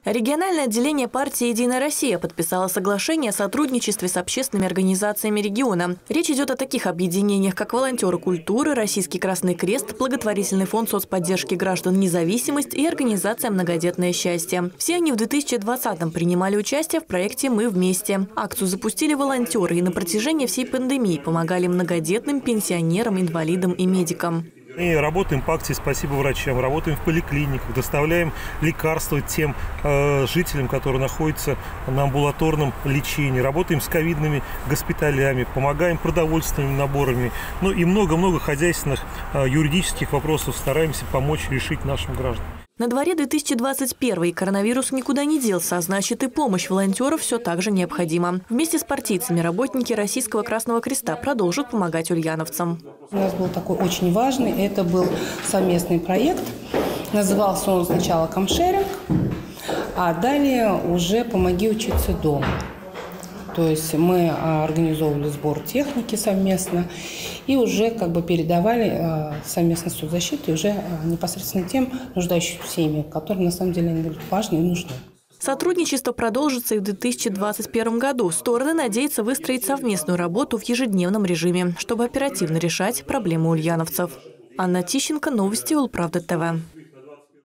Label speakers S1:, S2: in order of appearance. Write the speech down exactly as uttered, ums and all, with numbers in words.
S1: Региональное отделение партии «Единая Россия» подписало соглашение о сотрудничестве с общественными организациями региона. Речь идет о таких объединениях, как «Волонтеры культуры», «Российский Красный Крест», благотворительный фонд соцподдержки граждан «Независимость» и организация «Многодетное счастье». Все они в две тысячи двадцатом принимали участие в проекте «Мы вместе». Акцию запустили волонтеры и на протяжении всей пандемии помогали многодетным, пенсионерам, инвалидам и медикам.
S2: Мы работаем по акции «Спасибо врачам», работаем в поликлиниках, доставляем лекарства тем э, жителям, которые находятся на амбулаторном лечении, работаем с ковидными госпиталями, помогаем продовольственными наборами, ну и много-много хозяйственных э, юридических вопросов стараемся помочь решить нашим гражданам.
S1: На дворе две тысячи двадцать первый, коронавирус никуда не делся, а значит и помощь волонтеров все так же необходима. Вместе с партийцами работники Российского Красного Креста продолжат помогать ульяновцам.
S3: У нас был такой очень важный, это был совместный проект. Назывался он сначала «Камшеринг», а далее уже «Помоги учиться дома». То есть мы организовывали сбор техники совместно и уже как бы передавали совместно с соцзащитой уже непосредственно тем нуждающимся семьям, которые на самом деле они были важны и нужны.
S1: Сотрудничество продолжится и в две тысячи двадцать первом году. Стороны надеются выстроить совместную работу в ежедневном режиме, чтобы оперативно решать проблемы ульяновцев. Анна Тищенко, новости Улправда ТВ.